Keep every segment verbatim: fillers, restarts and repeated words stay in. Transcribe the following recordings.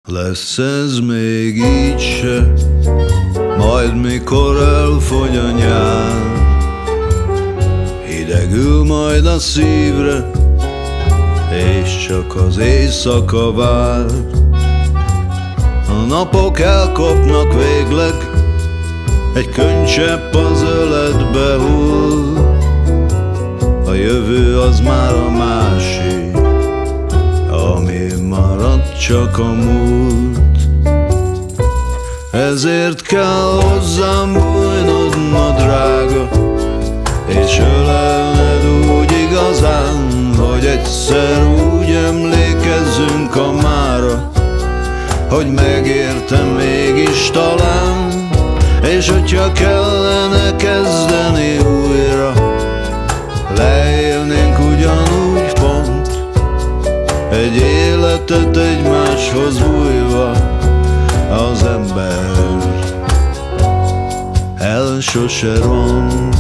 Lesz ez még így se, majd mikor elfogy a nyár, hidegül majd a szívre, és csak az éjszaka vár. A napok elkopnak végleg, egy könycsepp az öletbe hull, a jövő az már a másik, ami maradt csak a múlt. Ezért kell hozzám bújnod, ma drága, és ölelned úgy igazán, hogy egyszer úgy emlékezzünk a mára, hogy megértem mégis talán. És hogyha kellene kezdeni újra, leélnénk ugyanúgy pont egy életet egymáshoz bújva. Az ember el sose ront.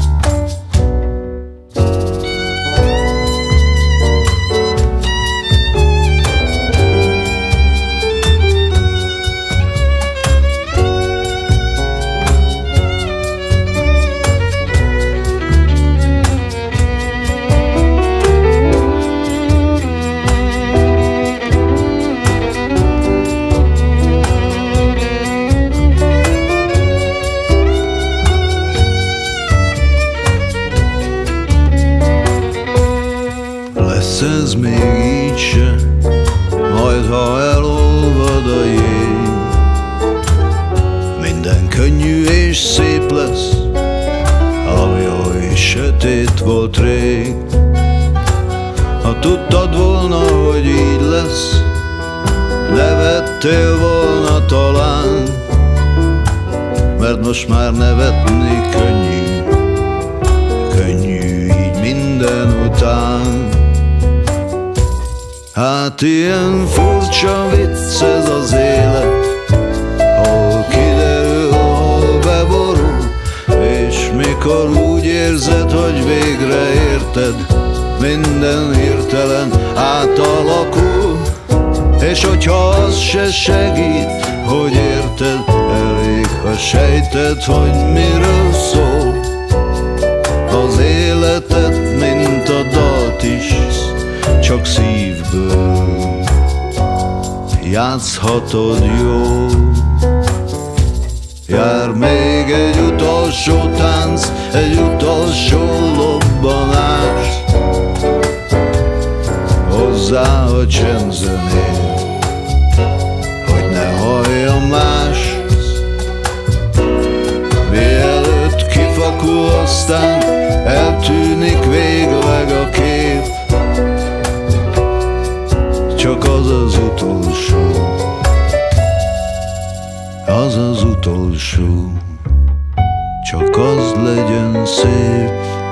Ez még így se, majd ha elolvad a jég, minden könnyű és szép lesz, ami oly sötét volt rég. Ha tudtad volna, hogy így lesz, nevettél volna talán, mert most már nevetni könnyű, könnyű így minden után. Hát ilyen furcsa vicc ez az élet, hol kiderül, hol beborul, és mikor úgy érzed, hogy végre érted, minden hirtelen átalakul. És hogyha az se segít, hogy érted, elég, ha sejted, hogy miről szól. Az életet, mint a dalt is, csak szívből játszhatod jó. Jár még egy utolsó tánc, egy utolsó lobbanás, hozzá a csendzenél, hogy ne hallja más. Mielőtt kifakul, aztán eltűnik végleg a kép, csak az az utolsó, az az utolsó, csak az legyen szép.